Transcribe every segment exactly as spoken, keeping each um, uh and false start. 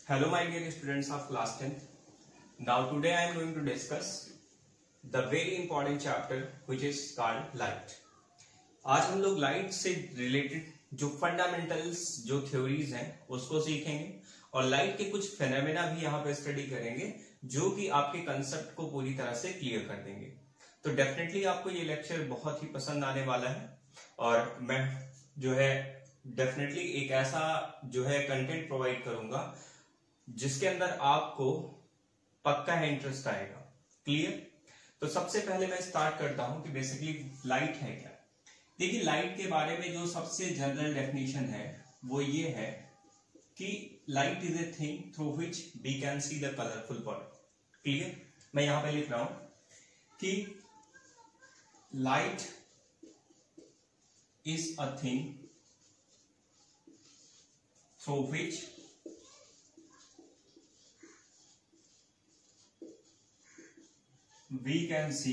Hello my dear students of class tenth. Now today I am going to discuss the very important chapter which is called light. आज हम लोग light से related जो fundamentals जो theories हैं उसको सीखेंगे और लाइट के कुछ फेनोमेना भी यहाँ पे स्टडी करेंगे जो कि आपके कंसेप्ट को पूरी तरह से क्लियर कर देंगे। तो डेफिनेटली आपको ये लेक्चर बहुत ही पसंद आने वाला है और मैं जो है डेफिनेटली एक ऐसा जो है कंटेंट प्रोवाइड करूंगा जिसके अंदर आपको पक्का है इंटरेस्ट आएगा। क्लियर? तो सबसे पहले मैं स्टार्ट करता हूं कि बेसिकली लाइट है क्या। देखिए, लाइट के बारे में जो सबसे जनरल डेफिनेशन है वो ये है कि light is a thing through which we can see the colourful world. Clear? मैं यहां पे लिख रहा हूं कि light is a thing through which we can see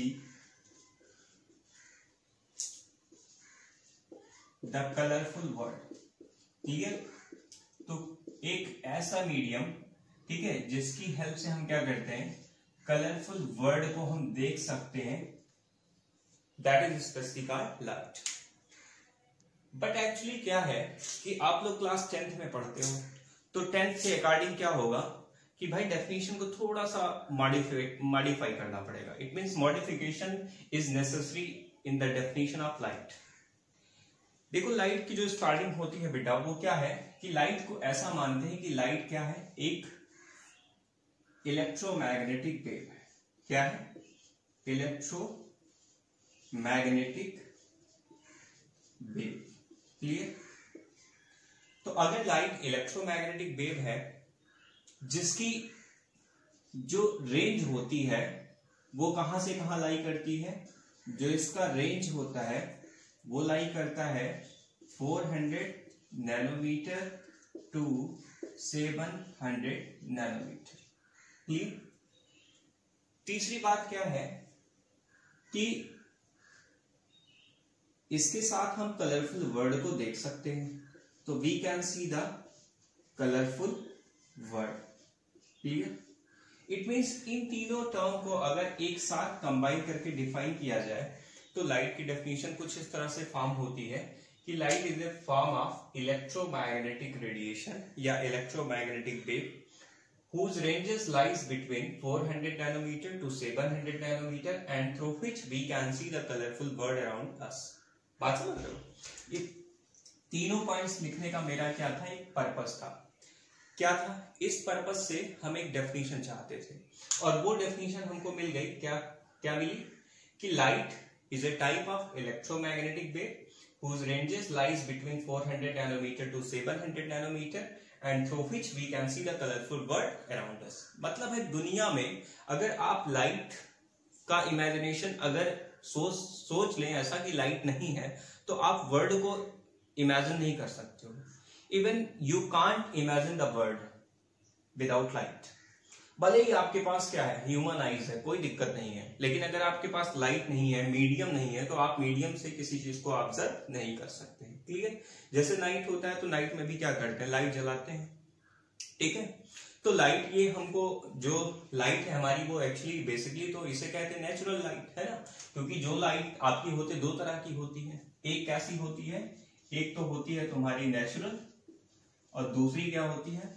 the colorful world। ठीक है, तो एक ऐसा मीडियम, ठीक है, जिसकी हेल्प से हम क्या करते हैं, कलरफुल वर्ल्ड को हम देख सकते हैं, that is specifically light. But actually क्या है कि आप लोग क्लास टेंथ में पढ़ते हो तो टेंथ के अकॉर्डिंग क्या होगा कि भाई डेफिनेशन को थोड़ा सा मॉडिफाई मॉडिफाई करना पड़ेगा। It means modification is necessary in the definition of light. देखो, लाइट की जो स्टार्टिंग होती है बेटा वो क्या है कि लाइट को ऐसा मानते हैं कि लाइट क्या है, एक इलेक्ट्रोमैग्नेटिक वेव है। क्या है? Electromagnetic wave. क्लियर? तो अगर लाइट इलेक्ट्रोमैग्नेटिक वेव है जिसकी जो रेंज होती है वो कहां से कहां लाई करती है, जो इसका रेंज होता है वो लाई करता है चार सौ नैनोमीटर टू सात सौ नैनोमीटर। क्लियर? तीसरी बात क्या है कि इसके साथ हम कलरफुल वर्ल्ड को देख सकते हैं, तो we can see the colourful world. Clear? It means इन तीनों टर्म को अगर एक साथ कंबाइन करके डिफाइन किया जाए तो लाइट की डेफिनेशन कुछ इस तरह से फॉर्म होती है कि light is a form of electromagnetic radiation या electromagnetic wave whose ranges lies between four hundred nanometer to seven hundred nanometer and through which we can see the colorful world around us। बात समझ रहे हो? ये तीनों points लिखने का मेरा क्या था, एक पर्पस था। क्या था? इस पर्पस से हम एक डेफिनेशन चाहते थे और वो डेफिनेशन हमको मिल गई। क्या क्या मिली कि light is a type of electromagnetic wave whose ranges lies between four hundred nanometer to seven hundred nanometer and through which we can see the colorful world around us। मतलब है दुनिया में अगर आप लाइट का इमेजिनेशन अगर सोच सोच लें ऐसा कि लाइट नहीं है तो आप वर्ल्ड को इमेजिन नहीं कर सकते हो। Even you can't imagine the world without light. भले ही आपके पास क्या है, ह्यूमन आईज है, कोई दिक्कत नहीं है, लेकिन अगर आपके पास लाइट नहीं है, मीडियम नहीं है, तो आप मीडियम से किसी चीज को ऑब्जर्व नहीं कर सकते हैं। क्लियर? जैसे नाइट होता है तो नाइट में भी क्या करते हैं, लाइट जलाते हैं। ठीक है? तो लाइट ये हमको जो लाइट है हमारी वो एक्चुअली बेसिकली तो इसे कहते हैं नेचुरल लाइट, है ना, क्योंकि जो लाइट आपकी होती है दो तरह की होती है। एक कैसी होती है, एक तो होती है तुम्हारी नेचुरल और दूसरी क्या होती है,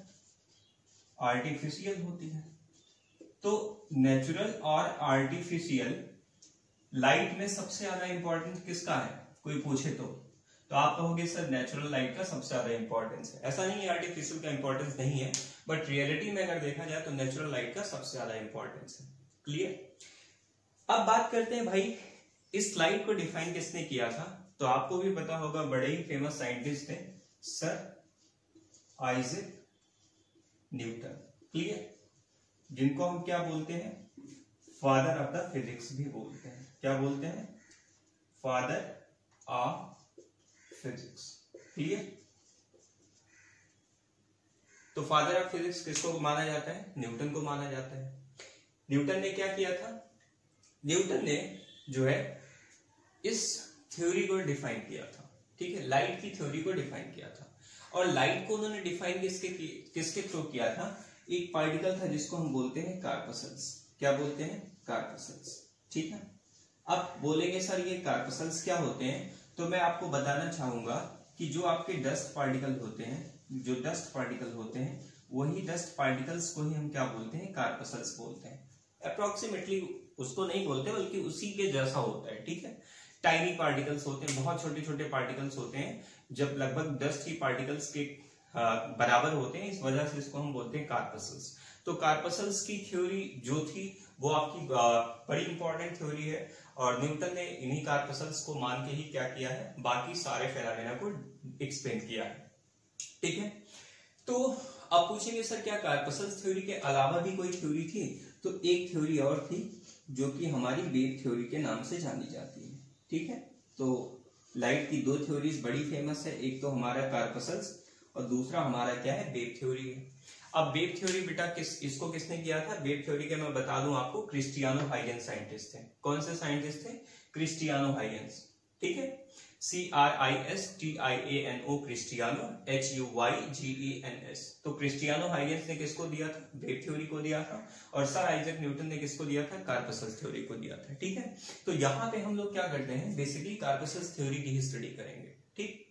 आर्टिफिशियल होती है। तो नेचुरल और आर्टिफिशियल लाइट में सबसे ज्यादा इंपॉर्टेंस किसका है, कोई पूछे तो तो आप कहोगे सर नेचुरल लाइट का सबसे ज्यादा इंपॉर्टेंस है। ऐसा नहीं है आर्टिफिशियल का इंपॉर्टेंस नहीं है, बट रियलिटी में अगर देखा जाए तो नेचुरल लाइट का सबसे ज्यादा इंपॉर्टेंस है। क्लियर? अब बात करते हैं भाई इस लाइट को डिफाइन किसने किया था। तो आपको भी पता होगा, बड़े ही फेमस साइंटिस्ट थे सर आइजैक न्यूटन। क्लियर? जिनको हम क्या बोलते हैं, फादर ऑफ द फिजिक्स भी बोलते हैं। क्या बोलते हैं? Father of physics. क्लियर? तो फादर ऑफ फिजिक्स किसको माना जाता है, न्यूटन को माना जाता है। न्यूटन ने क्या किया था, न्यूटन ने जो है इस थ्योरी को डिफाइन किया था। ठीक है, लाइट की थ्योरी को डिफाइन किया था और लाइट को उन्होंने डिफाइन किसके किसके थ्रू किया था, एक पार्टिकल था जिसको हम बोलते हैं कार्पसल्स। क्या बोलते हैं? कार्पसल्स। ठीक है, अब बोलेंगे सर ये कार्पसल्स क्या होते हैं, तो मैं आपको बताना चाहूंगा कि जो आपके डस्ट पार्टिकल होते हैं, जो डस्ट पार्टिकल होते हैं, वही डस्ट पार्टिकल्स को ही हम क्या बोलते हैं? कार्पसल्स बोलते हैं। अप्रोक्सीमेटली उसको नहीं बोलते, बल्कि उसी के जैसा होता है। ठीक है, टाइनी पार्टिकल्स होते हैं, बहुत छोटे छोटे पार्टिकल्स होते हैं, जब लगभग डस्ट ही पार्टिकल्स के बराबर होते हैं, इस वजह से इसको हम बोलते हैं कार्पसल्स। तो कार्पसल्स की थ्योरी जो थी वो आपकी बड़ी इंपॉर्टेंट थ्योरी है, और न्यूटन ने इन्हीं कार्पसल्स को मान के ही क्या किया है, बाकी सारे फेनोमेना को एक्सप्लेन किया है। ठीक है, तो अब पूछेंगे सर क्या कार्पसल्स थ्योरी के अलावा भी कोई थ्योरी थी? तो एक थ्योरी और थी जो कि हमारी वेव थ्योरी के नाम से जानी जाती है। ठीक है, तो लाइट की दो थ्योरीज बड़ी फेमस है, एक तो हमारा कार्पसल्स और दूसरा हमारा क्या है? वेव थ्योरी है। अब वेव थ्योरी बेटा किस इसको किसने किया था? वेव थ्योरी के मैं बता दूं आपको, क्रिस्टियानो हाइगेन्स साइंटिस्ट थे। कौन से साइंटिस्ट थे? Cristiano Huygens. ठीक है, C R I S T I A N O, Cristiano, H U Y G E N S. तो क्रिस्टियानो हाइगेन्स ने किसको दिया था? वेव थ्योरी को दिया था। और सर आइजैक न्यूटन ने किसको दिया था? कार्पसल्स थ्योरी को दिया था। ठीक है, तो यहाँ पे हम लोग क्या करते हैं, बेसिकली कार्पसल्स थ्योरी की ही स्टडी करेंगे। ठीक,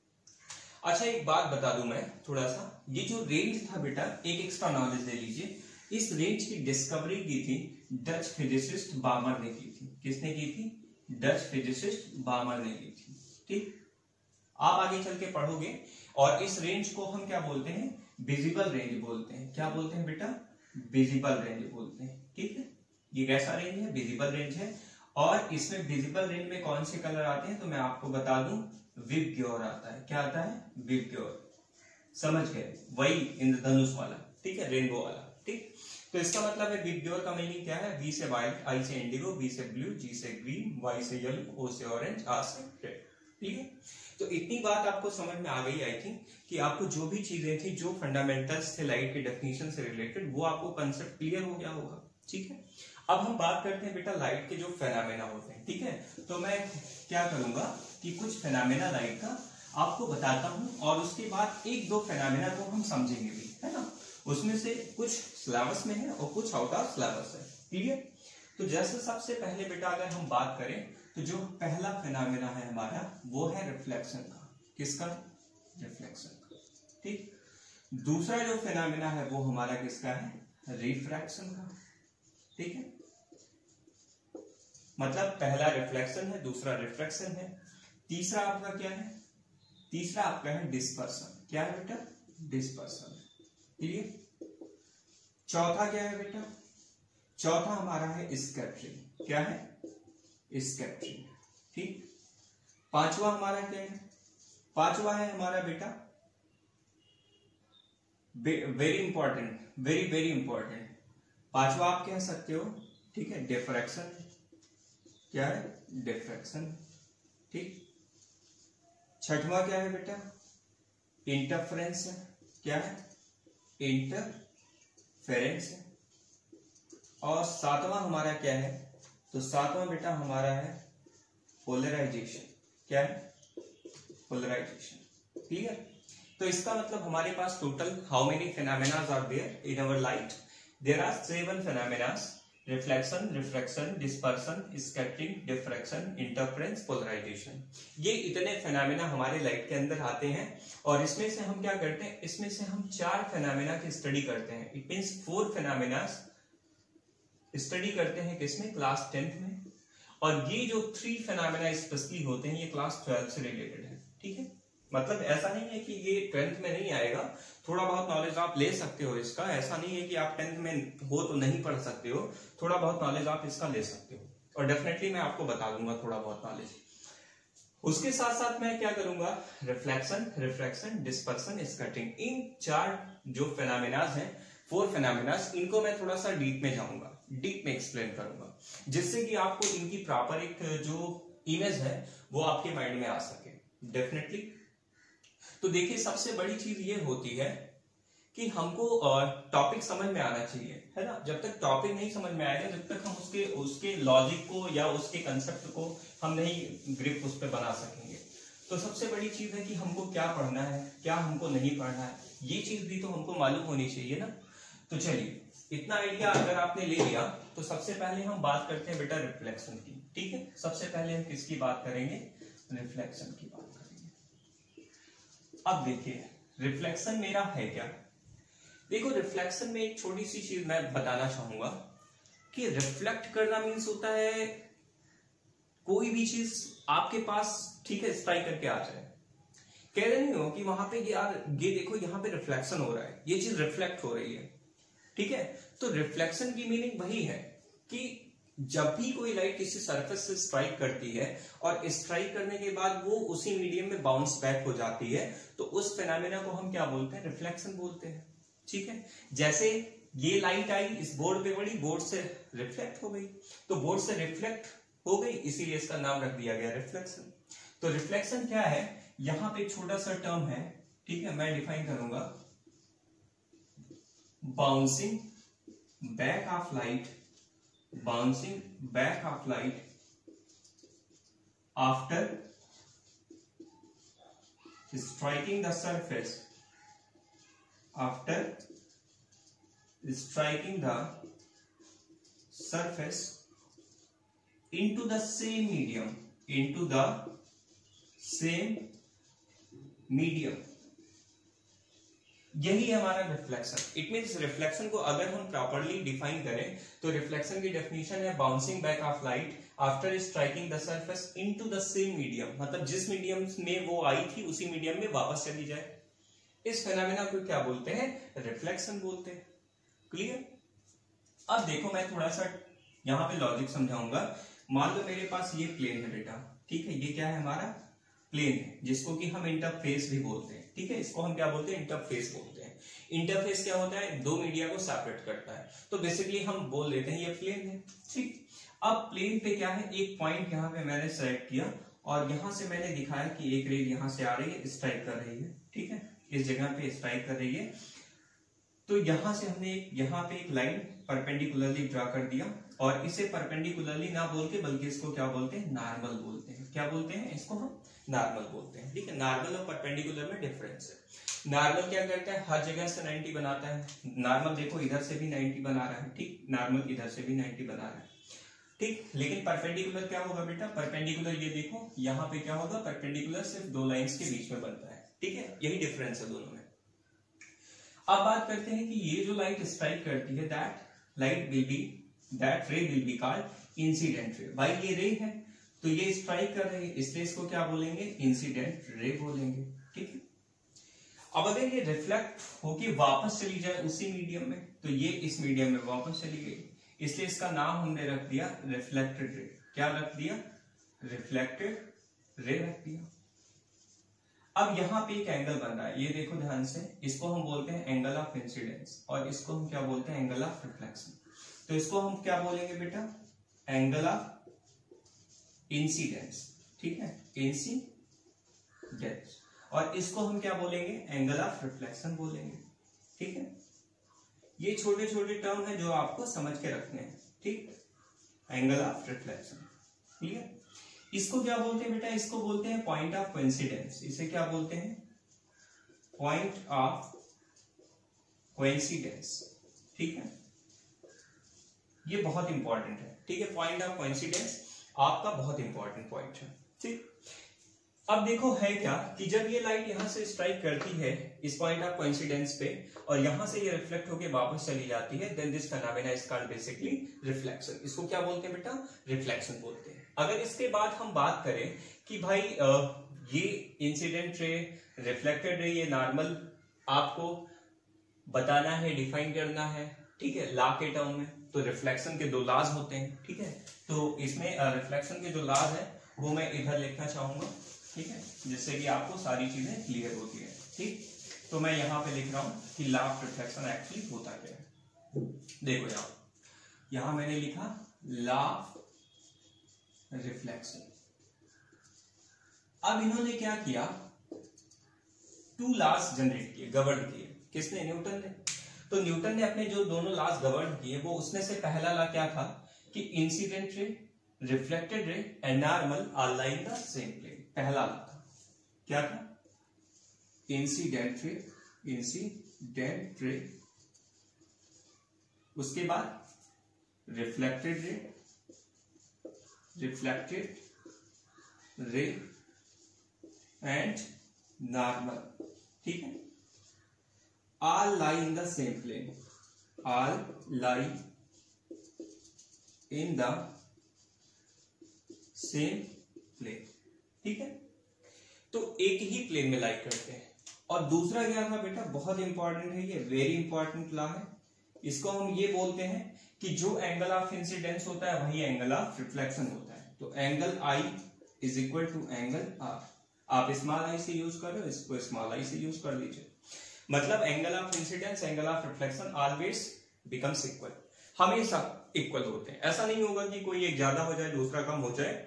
अच्छा एक बात बता दूं मैं थोड़ा सा, ये जो रेंज था बेटा, एक एक्स्ट्रा नॉलेज ले लीजिए, इस रेंज की डिस्कवरी की थी डच फिजिसिस्ट बामर ने की थी। किसने की थी? डच फिजिसिस्ट बामर ने की थी। ठीक, आप आगे चल के पढ़ोगे, और इस रेंज को हम क्या बोलते हैं? विजिबल रेंज बोलते हैं। क्या बोलते हैं बेटा? विजिबल रेंज बोलते हैं। ठीक है, ये कैसा रेंज है? विजिबल रेंज है। और इसमें विजिबल रेंज में कौन से कलर आते हैं, तो मैं आपको बता दूं, विबग्योर आता है। क्या आता है? विबग्योर। समझ गए? वही इंद्रधनुष वाला। ठीक है, रेनबो वाला। ठीक, तो इसका मतलब है विबग्योर का मीनिंग क्या है? वी से व्हाइट, आई से इंडिगो, बी से ब्लू, जी से ग्रीन, वाई से येलो, ओ से ऑरेंज, आर से रेड। ठीक है, तो इतनी बात आपको समझ में आ गई आई थिंक, कि आपको जो भी चीजें थी, जो फंडामेंटल्स थे लाइट के डेफिनेशन से रिलेटेड, वो आपको कंसेप्ट क्लियर हो गया होगा। ठीक है, अब हम बात करते हैं बेटा लाइट के जो फेनोमेना होते हैं। ठीक है, तो मैं क्या करूंगा कि कुछ फेनोमेना लाइट का आपको बताता हूं, और उसके बाद एक दो फेनोमेना को हम समझेंगे भी, है ना। उसमें से कुछ सिलेबस में है और कुछ आउट ऑफ सिलेबस है। ठीक है, तो जैसे सबसे पहले बेटा अगर हम बात करें, तो जो पहला फेनोमेना है हमारा, वो है रिफ्लेक्शन का। किसका? रिफ्लेक्शन का। ठीक, दूसरा जो फेनोमेना है वो हमारा किसका है? रिफ्रैक्शन का। ठीक है, मतलब पहला रिफ्लेक्शन है, दूसरा रिफ्रैक्शन है, तीसरा आपका क्या है? तीसरा आपका है डिस्पर्सन। क्या है बेटा? डिस्पर्सन। ठीक, चौथा क्या है बेटा? चौथा हमारा है स्कैटरिंग। क्या है? स्कैटरिंग। ठीक, पांचवा हमारा क्या है? पांचवा है हमारा बेटा, very important, very very important, पांचवा आप कह सकते हो। ठीक है, डिफ्रैक्शन। क्या है? डिफ्रैक्शन। ठीक, छठवां क्या है बेटा? इंटरफेरेंस है। क्या है? इंटरफेरेंस है। और सातवां हमारा क्या है? तो सातवां बेटा हमारा है पोलराइजेशन। क्या है? पोलराइजेशन। क्लियर? तो इसका मतलब हमारे पास total how many phenomenas are there in our light? There are seven phenomenas: reflection, refraction, dispersion, scattering, diffraction, interference, polarisation. ये इतने फेनोमेना हमारे लाइट के अंदर आते हैं, और इसमें से हम क्या करते हैं? इसमें से हम चार फेनोमेना की स्टडी करते हैं। It means four phenomena study करते हैं किसमें? क्लास टेंथ में। और ये जो थ्री फेनोमेना स्पेशली होते हैं, ये क्लास ट्वेल्थ से रिलेटेड है। ठीक है, मतलब ऐसा नहीं है कि ये ट्वेल्थ में नहीं आएगा, थोड़ा बहुत नॉलेज आप ले सकते हो इसका। ऐसा नहीं है कि आप टेंथ में हो तो नहीं पढ़ सकते हो, थोड़ा बहुत नॉलेज आप इसका ले सकते हो, और डेफिनेटली मैं आपको बता दूंगा थोड़ा बहुत नॉलेज। उसके साथ साथ मैं क्या करूंगा? रिफ्लेक्शन, रिफ्रैक्शन, डिस्पर्सन, स्कैटरिंग, इन चार जो फेनोमेनास हैं, फोर फेनोमेनास, इनको मैं थोड़ा सा डीप में जाऊंगा, डीप में एक्सप्लेन करूंगा, जिससे कि आपको इनकी प्रॉपर एक जो इमेज है वो आपके माइंड में आ सके। डेफिनेटली। तो देखिए, सबसे बड़ी चीज ये होती है कि हमको टॉपिक समझ में आना चाहिए, है ना। जब तक टॉपिक नहीं समझ में आएगा, जब तक हम उसके उसके लॉजिक को या उसके कंसेप्ट को हम नहीं ग्रिप उस पर बना सकेंगे। तो सबसे बड़ी चीज है कि हमको क्या पढ़ना है, क्या हमको नहीं पढ़ना है, ये चीज भी तो हमको मालूम होनी चाहिए ना। तो चलिए इतना आइडिया अगर आपने ले लिया तो सबसे पहले हम बात करते हैं बेटा रिफ्लेक्शन की। ठीक है, सबसे पहले हम किसकी बात करेंगे? रिफ्लेक्शन की बात करेंगे। अब देखिए रिफ्लेक्शन मेरा है क्या। देखो रिफ्लेक्शन में एक छोटी सी चीज मैं बताना चाहूंगा कि रिफ्लेक्ट करना मीन्स होता है कोई भी चीज आपके पास, ठीक है, स्ट्राइक करके आ जाए। कह रहे नहीं हो कि वहां पे यार ये देखो यहाँ पे रिफ्लेक्शन हो रहा है, ये चीज रिफ्लेक्ट हो रही है। ठीक है, तो रिफ्लेक्शन की मीनिंग वही है कि जब भी कोई लाइट किसी सरफेस से स्ट्राइक करती है और स्ट्राइक करने के बाद वो उसी मीडियम में बाउंस बैक हो जाती है, तो उस फेनोमेना को हम क्या बोलते हैं? रिफ्लेक्शन बोलते हैं। ठीक है, जैसे ये लाइट आई, इस बोर्ड पे पड़ी, बोर्ड से रिफ्लेक्ट हो गई, तो बोर्ड से रिफ्लेक्ट हो गई, इसीलिए इसका नाम रख दिया गया रिफ्लेक्शन। तो रिफ्लेक्शन क्या है? यहां पे एक छोटा सा टर्म है, ठीक है, मैं डिफाइन करूंगा, bouncing back of light, bouncing back of light after striking the surface, after striking the surface into the same medium, into the same medium, यही है हमारा रिफ्लेक्शन। इट मीन्स रिफ्लेक्शन को अगर हम प्रॉपरली डिफाइन करें तो reflection की definition है bouncing back of light after striking the surface into the same medium, मतलब जिस मीडियम में वो आई थी उसी मीडियम में वापस चली जाए। इस फेनोमेना को क्या बोलते हैं? रिफ्लेक्शन बोलते हैं। क्लियर? अब देखो मैं थोड़ा सा यहाँ पे लॉजिक समझाऊंगा। मान लो मेरे पास ये प्लेन है बेटा, ठीक है, ये क्या है? हमारा प्लेन है, जिसको कि हम इंटरफेस भी बोलते हैं। ठीक है, इसको हम क्या बोलते हैं? इंटरफेस बोलते हैं। इंटरफेस क्या होता है? दो मीडिया को सेपरेट करता है, तो बेसिकली हम बोल देते हैं ये प्लेन है। ठीक, अब प्लेन पे क्या है? एक पॉइंट यहाँ पे मैंने सेलेक्ट किया और यहां से मैंने दिखाया कि एक रेल यहां से आ रही है, स्ट्राइक कर रही है। ठीक है, इस जगह पे स्ट्राइक कर रही है, तो यहां से हमने एक यहाँ पे एक लाइन परपेंडिकुलरली ड्रा कर दिया और इसे परपेंडिकुलरली ना बोल के बल्कि इसको क्या बोलते हैं? नॉर्मल बोलते हैं। क्या बोलते हैं? इसको हम नॉर्मल बोलते हैं। ठीक है, नॉर्मल और परपेंडिकुलर में डिफरेंस है। नॉर्मल क्या करता है? हर जगह से नाइंटी बनाता है। नॉर्मल देखो इधर से भी नाइंटी बना रहा है, ठीक, नॉर्मल इधर से भी नाइंटी बना रहा है, ठीक। लेकिन परपेंडिकुलर क्या होगा बेटा? परपेंडिकुलर ये देखो यहाँ पे क्या होगा? परपेंडिकुलर सिर्फ दो लाइंस के बीच में बनता है। ठीक है, यही डिफरेंस है दोनों में। अब बात करते हैं कि ये जो लाइट स्ट्राइक करती है, that light will be, that ray will be called incident ray. भाई ये रे है तो ये स्ट्राइक कर रही है, इसलिए इसको क्या बोलेंगे? इंसिडेंट रे बोलेंगे। ठीक है, अब अगर ये रिफ्लेक्ट होके वापस चली जाए उसी मीडियम में, तो ये इस मीडियम में वापस चली गई, इसलिए इसका नाम हमने रख दिया रिफ्लेक्टेड रे। क्या रख दिया? रिफ्लेक्टेड रे रख दिया। अब यहां पे एक एंगल बन रहा है, ये देखो ध्यान से, इसको हम बोलते हैं एंगल ऑफ इंसिडेंस और इसको हम क्या बोलते हैं? Angle of reflection. तो इसको हम क्या बोलेंगे बेटा? Angle of incidence. ठीक है, इंसिडेंस, और इसको हम क्या बोलेंगे? एंगल ऑफ रिफ्लेक्शन बोलेंगे। ठीक है, ये छोटे छोटे टर्म है जो आपको समझ के रखने हैं। ठीक, एंगल ऑफ रिफ्लेक्शन। क्लियर? इसको क्या बोलते हैं बेटा? इसको बोलते हैं पॉइंट ऑफ कोइंसिडेंस। इसे क्या बोलते हैं? Point of coincidence. ठीक है, ये बहुत इंपॉर्टेंट है। ठीक है, पॉइंट ऑफ कोइंसिडेंस आपका बहुत इंपॉर्टेंट पॉइंट है। ठीक, अब देखो है क्या कि जब ये लाइट यहां से स्ट्राइक करती है इस पॉइंट ऑफ कोइंसिडेंस पे और यहां से ये रिफ्लेक्ट होकर वापस चली जाती है, then this phenomena is called basically reflection. इसको क्या बोलते हैं बेटा? रिफ्लेक्शन बोलते हैं। अगर इसके बाद हम बात करें कि भाई ये इंसिडेंट रे, रिफ्लेक्टेड रे, ये नॉर्मल आपको बताना है, डिफाइन करना है, ठीक है, लॉ के टर्म में, तो रिफ्लेक्शन के दो लॉज होते हैं। ठीक है, तो इसमें रिफ्लेक्शन के जो लॉज है वो मैं इधर लिखना चाहूंगा, ठीक है, जिससे कि आपको सारी चीजें क्लियर होती है। ठीक, तो मैं यहां पे लिख रहा हूं कि लॉ ऑफ रिफ्लेक्शन एक्चुअली होता क्या है। देखो यहां यहां मैंने लिखा लॉ ऑफ रिफ्लेक्शन। अब इन्होंने क्या किया? टू लॉज जनरेट किए, गवर्न किए। किसने? न्यूटन ने। तो न्यूटन ने अपने जो दोनों लॉज गवर्न किए, वो उसमें से पहला लॉ क्या था कि incident ray, reflected ray and normal are like the same plane. पहला लॉ था, क्या था? इंसिडेंट रे, इंसिडेंट रे उसके बाद reflected ray, reflected ray and normal, ठीक है। All lie in the same plane, all lie in the same plane, ठीक है। तो एक ही प्लेन में लाई करते हैं। और दूसरा क्या था बेटा, बहुत इंपॉर्टेंट है ये, वेरी इंपॉर्टेंट लॉ है। इसको हम ये बोलते हैं कि जो एंगल ऑफ इंसिडेंस होता है वही एंगल ऑफ रिफ्लेक्शन होता है। तो angle I is equal to angle R. आप स्मॉल आई से यूज कर रहे हो, इसको स्मॉल आई से यूज कर लीजिए। मतलब angle of incidence, angle of reflection always becomes equal, हमेशा इक्वल होते हैं। ऐसा नहीं होगा कि कोई एक ज्यादा हो जाए दूसरा कम हो जाए,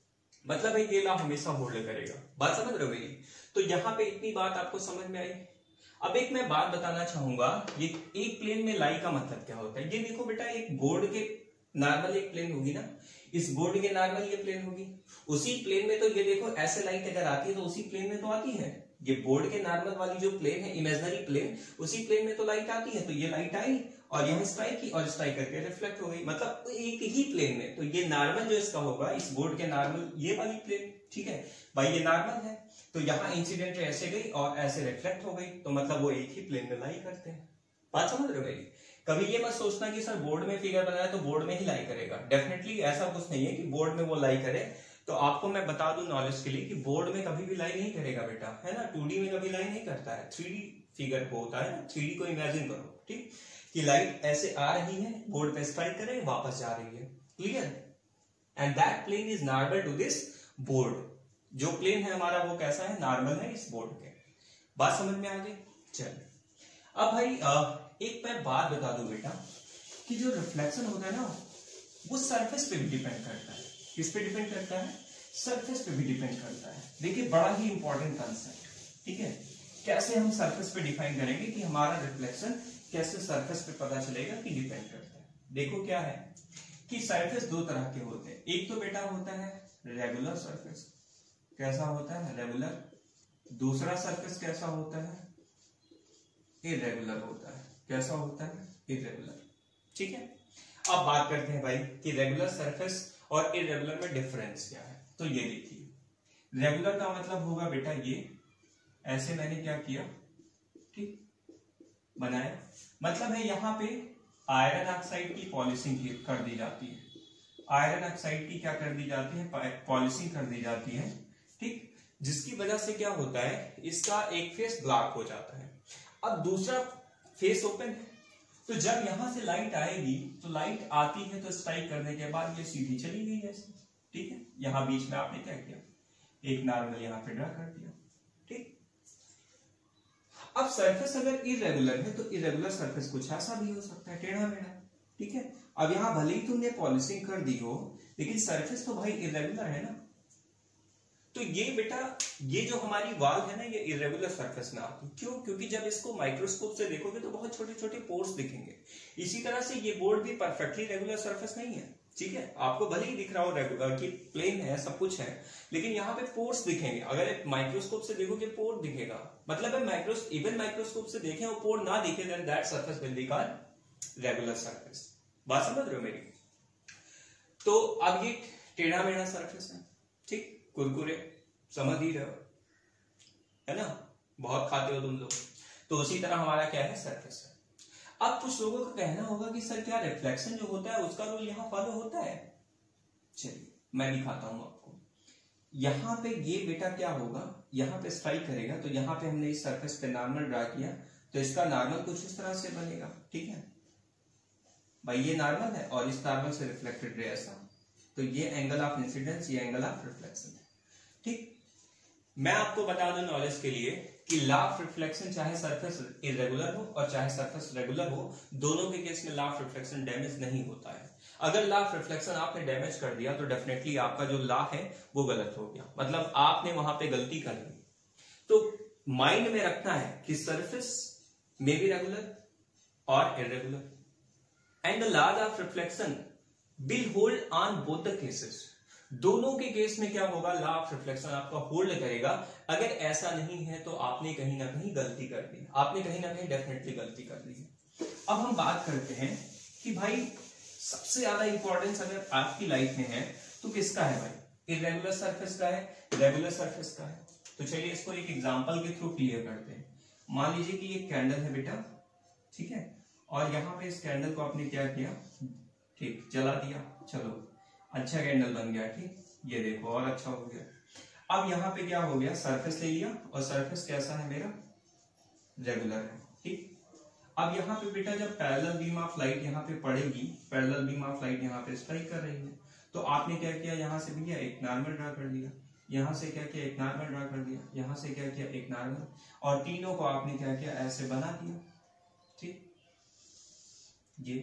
मतलब है ये लॉ हमेशा होल्ड करेगा। बात समझ रहे हो मेरी? तो यहाँ पे इतनी बात आपको समझ में आई। अब एक मैं बात बताना चाहूंगा, ये एक प्लेन में लाई का मतलब क्या होता है। ये देखो बेटा, एक बोर्ड के नॉर्मल एक प्लेन होगी ना, इस बोर्ड के नॉर्मल ये प्लेन होगी, उसी प्लेन में तो ये देखो ऐसे लाइट अगर आती है तो उसी प्लेन में तो आती है। ये बोर्ड के नॉर्मल वाली जो प्लेन है, इमेजिनरी प्लेन, उसी प्लेन में तो लाइट आती है। तो ये लाइट आई और यहाँ स्ट्राइक की और स्ट्राइक करके रिफ्लेक्ट हो गई, मतलब एक ही प्लेन में। तो ये नॉर्मल जो इसका होगा, इस बोर्ड के नॉर्मल ये वाली प्लेन, ठीक है भाई, ये नॉर्मल है। तो यहाँ इंसिडेंट ऐसे गई और ऐसे रिफ्लेक्ट हो गई, तो मतलब वो एक ही प्लेन में लाई करते हैं। बात समझ रहे हो मेरी? कभी ये मत सोचना कि सर बोर्ड में फिगर बनाया तो बोर्ड में ही लाई करेगा। डेफिनेटली ऐसा कुछ नहीं है कि बोर्ड में वो लाई करे। तो आपको मैं बता दूं नॉलेज के लिए कि बोर्ड में कभी भी लाई नहीं करेगा बेटा, है ना। टू डी में कभी लाई नहीं करता है, थ्री डी फिगर को होता है ना। थ्री डी को इमेजिन करो, ठीक, कि लाइट ऐसे आ रही है, बोर्ड पे स्ट्राइक करे, वापस जा रही है, clear. And that plane is normal to this board. जो प्लेन है हमारा वो कैसा है, नॉर्मल है इस बोर्ड के। बात समझ में आ गई? चलिए अब भाई आ, एक मैं बात बता दूं बेटा, कि जो रिफ्लेक्शन होता है ना, वो सरफेस पे भी डिपेंड करता है। किस पे डिपेंड करता है? सरफेस पे भी डिपेंड करता है। देखिए बड़ा ही इंपॉर्टेंट कंसेप्ट, ठीक है। कैसे हम सरफेस पे डिफाइन करेंगे कि हमारा रिफ्लेक्शन कैसे सरफेस पे पता चलेगा कि डिपेंड करता है। देखो क्या है कि सरफेस दो तरह के होते हैं। एक तो बेटा होता है रेगुलर सरफेस, कैसा होता है, रेगुलर। दूसरा सरफेस कैसा होता है, इरेगुलर होता है। कैसा होता है, इरेगुलर, ठीक है। अब बात करते हैं भाई कि रेगुलर सरफेस और इरेगुलर में डिफरेंस क्या है। तो ये देखिए, रेगुलर का मतलब होगा बेटा ये ऐसे मैंने क्या किया, ठीक, बनाया, मतलब है यहाँ पे आयरन ऑक्साइड की पॉलिशिंग कर दी जाती है। आयरन ऑक्साइड की क्या कर दी जाती है, पॉलिशिंग कर दी जाती है, ठीक, जिसकी वजह से क्या होता है, इसका एक फेस ब्लॉक हो जाता है। अब दूसरा फेस ओपन है। तो जब यहां से लाइट आएगी तो लाइट आती है तो स्ट्राइक करने के बाद ये सीधी चली गई ऐसे, ठीक है। यहां बीच में आपने क्या किया, एक नॉर्मल यहां पे ड्रा कर दिया, ठीक। अब सरफेस अगर इरेगुलर है तो इरेगुलर सरफेस कुछ ऐसा भी हो सकता है, टेढ़ा मेढ़ा, ठीक है। अब यहां भले ही तुमने पॉलिशिंग कर दी हो, लेकिन सरफेस तो भाई इरेगुलर है ना। तो ये बेटा, ये जो हमारी वॉल है ना, ये इरेगुलर सरफेस में आती है। क्यों? क्योंकि जब इसको माइक्रोस्कोप से देखोगे तो बहुत छोटे छोटे पोर्स दिखेंगे। इसी तरह से ये बोर्ड भी परफेक्टली रेगुलर सरफेस नहीं है, ठीक है। आपको भले ही दिख रहा हो रेगुलर की प्लेन है, सब कुछ है, लेकिन यहाँ पे पोर्स दिखेंगे। अगर एक माइक्रोस्कोप से देखोगे पोर दिखेगा, मतलब है माइक्रोस इवन माइक्रोस्कोप से देखें और पोर ना दिखे, then that surface will be called regular surface. बात समझ रहे हो मेरी? तो अब ये टेढ़ा मेढ़ा सरफेस है, ठीक, कुरकुरे समझ ही रहे हो, है ना, बहुत खाते हो तुम लोग। तो उसी तरह हमारा क्या है, सरफेस है। अब कुछ लोगों का कहना होगा कि सर क्या रिफ्लेक्शन जो होता है उसका रूल यहाँ फॉलो होता है? चलिए मैं दिखाता हूं आपको। यहाँ पे ये बेटा क्या होगा, यहाँ पे स्ट्राइक करेगा तो यहाँ पे हमने इस सरफेस पे नॉर्मल ड्रा किया, तो इसका नॉर्मल कुछ इस तरह से बनेगा, ठीक है भाई। ये नॉर्मल है और इस नॉर्मल से रिफ्लेक्टेड रे ऐसा, तो ये एंगल ऑफ इंसिडेंस, ये एंगल ऑफ रिफ्लेक्शन है, ठीक। मैं आपको बता दूं नॉलेज के लिए कि लॉ ऑफ रिफ्लेक्शन चाहे सरफेस इरेगुलर हो और चाहे सरफेस रेगुलर हो, दोनों के केस में लॉ ऑफ रिफ्लेक्शन डैमेज नहीं होता है। अगर लॉ ऑफ रिफ्लेक्शन आपने डैमेज कर दिया तो डेफिनेटली आपका जो लॉ है वो गलत हो गया, मतलब आपने वहां पे गलती कर दी। तो माइंड में रखना है कि सरफेस में भी रेगुलर और irregular and the law of reflection will hold on both the cases. दोनों के केस में क्या होगा, लॉ ऑफ रिफ्लेक्शन आपका होल्ड करेगा। अगर ऐसा नहीं है तो आपने कहीं ना कहीं गलती कर दी, आपने कहीं ना कहीं डेफिनेटली गलती कर दी है। अब हम बात करते हैं कि भाई सबसे ज्यादा इंपॉर्टेंस अगर आपकी लाइफ में है तो किसका है भाई? इर्रेगुलर सरफेस का है, रेगुलर सरफेस का है। तो चलिए इसको एक एग्जांपल के थ्रू क्लियर करते हैं। मान लीजिए कि ये कैंडल है बेटा, ठीक है, और यहाँ पे इस कैंडल को आपने क्या किया, ठीक, जला दिया, चलो अच्छा कैंडल बन गया, ठीक, ये देखो और अच्छा हो गया। अब यहाँ पे क्या हो गया, सरफेस ले लिया और सरफेस कैसा है मेरा, रेगुलर है, ठीक। अब यहाँ पे बेटा जब पैरेलल बीम ऑफ लाइट यहाँ पे पड़ेगी, पैरेलल बीम ऑफ लाइट यहाँ पे स्ट्राइक कर रही है, तो आपने क्या किया, यहाँ से भैया एक नॉर्मल ड्रा कर दिया, यहाँ से क्या किया, एक नॉर्मल ड्रा कर दिया, यहाँ से क्या किया, एक नॉर्मल, और तीनों को आपने क्या किया, ऐसे बना दिया, ठीक, ये,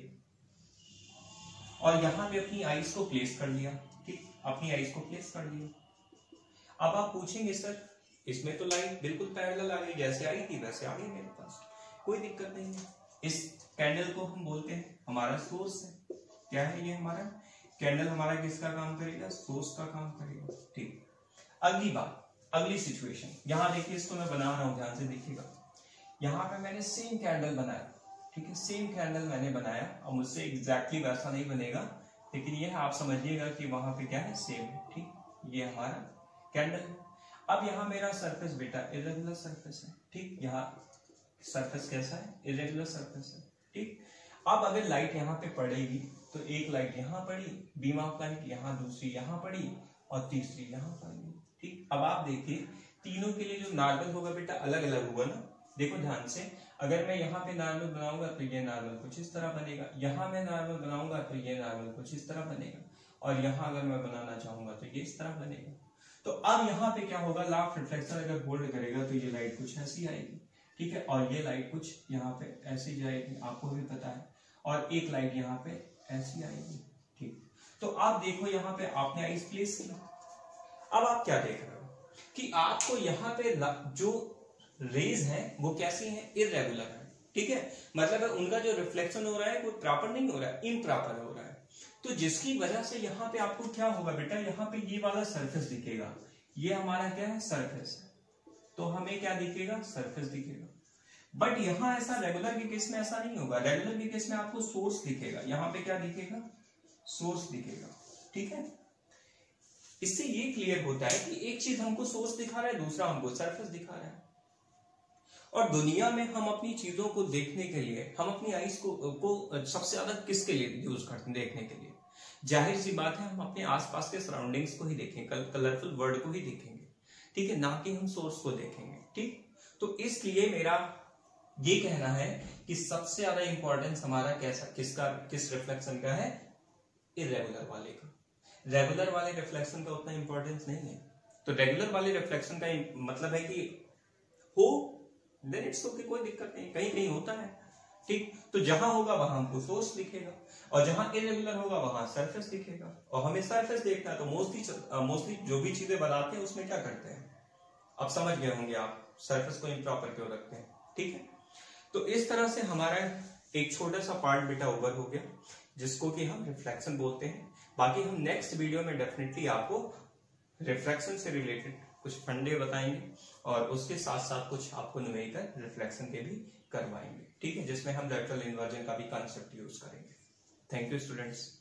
और यहाँ पे अपनी आईज को प्लेस कर लिया, ठीक, अपनी आईज को प्लेस कर लिया। अब आप पूछेंगे सर इसमें तो लाइट बिल्कुल पैरेलल आ गई, जैसे आई थी वैसे आ गई मेरे पास, कोई दिक्कत नहीं है। इस कैंडल को हम बोलते हैं हमारा सोर्स है, क्या है ये हमारा कैंडल, हमारा किसका काम करेगा, सोर्स का काम करेगा, ठीक। अगली बात, अगली सिचुएशन, यहाँ देखिए, इसको मैं बना रहा हूं, ध्यान से देखिएगा। यहाँ पे मैंने सेम कैंडल बनाया, ठीक है, सेम कैंडल मैंने बनाया, और मुझसे एग्जैक्टली वैसा नहीं बनेगा, लेकिन ये आप समझिएगा कि वहां पे क्या है, सेम है, ठीक, ये हमारा कैंडल है। अब यहाँ मेरा सरफेस बेटा इरेगुलर सरफेस है, ठीक, यहाँ सरफेस कैसा है, इरेगुलर सरफेस है, ठीक। अब अगर लाइट यहाँ पे पड़ेगी तो एक लाइट यहाँ पड़ी, बीम ऑफ लाइट यहाँ, दूसरी यहाँ पड़ी, और तीसरी यहाँ पड़ी, ठीक। अब आप देखिए तीनों के लिए जो नॉर्मल होगा बेटा अलग अलग होगा ना, देखो ध्यान से, अगर मैं यहाँ पे नॉर्मल बनाऊंगा तो ये नॉर्मल कुछ इस तरह बनेगा, यहाँ मैं नॉर्मल बनाऊंगा तो ये नॉर्मल कुछ इस तरह बनेगा, और यहाँ अगर मैं बनाना चाहूंगा तो ये इस तरह बनेगा। तो अब यहाँ पे क्या होगा, लॉ ऑफ रिफ्लेक्शन अगर होल्ड करेगा तो ये लाइट कुछ ऐसी आएगी, ठीक है, और ये लाइट कुछ यहाँ पे ऐसी जाएगी, आपको भी पता है, और एक लाइट यहाँ पे ऐसी आएगी, ठीक। तो आप देखो यहाँ पे आपने आइस प्लेस किया, अब आप क्या देख रहे हो कि आपको यहाँ पे जो रेज है वो कैसी है, इररेगुलर है, ठीक है, मतलब उनका जो रिफ्लेक्शन हो रहा है वो प्रॉपर नहीं हो रहा है, इम्प्रॉपर हो रहा है। तो जिसकी वजह से यहाँ पे आपको क्या होगा बेटा, यहाँ पे ये वाला सरफेस दिखेगा, ये हमारा क्या है, सरफेस है, तो हमें क्या दिखेगा, सरफेस दिखेगा। बट यहाँ ऐसा रेगुलर के केस में ऐसा नहीं होगा, रेगुलर के केस में आपको सोर्स दिखेगा, यहाँ पे क्या दिखेगा, सोर्स दिखेगा, ठीक है। इससे ये क्लियर होता है कि एक चीज हमको सोर्स दिखा रहा है, दूसरा हमको सरफेस दिखा रहा है। और दुनिया में हम अपनी चीजों को देखने के लिए, हम अपनी आईज को, को सबसे ज्यादा किसके लिए यूज करते हैं, देखने के लिए, जाहिर सी बात है हम अपने आसपास के सराउंडिंग्स को ही देखेंगे, कलरफुल वर्ल्ड को ही देखेंगे, ठीक है, ना कि हम सोर्स को देखेंगे, ठीक। तो इसलिए मेरा ये कहना है कि सबसे ज्यादा इंपॉर्टेंस हमारा कैसा, किसका, किस रिफ्लेक्शन का है, इर्रेगुलर वाले का। रेगुलर वाले रिफ्लेक्शन का उतना इंपॉर्टेंस नहीं है। तो रेगुलर वाले रिफ्लेक्शन का मतलब है कि हो देन इट्स ओके, कोई दिक्कत नहीं, कहीं कहीं होता है, ठीक। तो जहां होगा वहां हमको सोर्स दिखेगा, और जहां इरेगुलर होगा वहां सरफेस दिखेगा, और हमें सरफेस देखना है तो मोस्टली मोस्टली जो भी चीजें बनाते हैं उसमें क्या करते हैं, अब समझ गए होंगे आप, सरफेस को इम्प्रॉपर क्यों रखते हैं, ठीक है। तो इस तरह से हमारा एक छोटा सा पार्ट बेटा ओवर हो गया, जिसको कि हम रिफ्लेक्शन बोलते हैं। बाकी हम नेक्स्ट वीडियो में डेफिनेटली आपको रिफ्लेक्शन से रिलेटेड कुछ फंडे बताएंगे, और उसके साथ साथ कुछ आपको न्यूमेरिकल रिफ्लेक्शन के भी करवाएंगे, ठीक है, जिसमें हम लेटरल इन्वर्जन का भी कॉन्सेप्ट यूज करेंगे। Thank you students.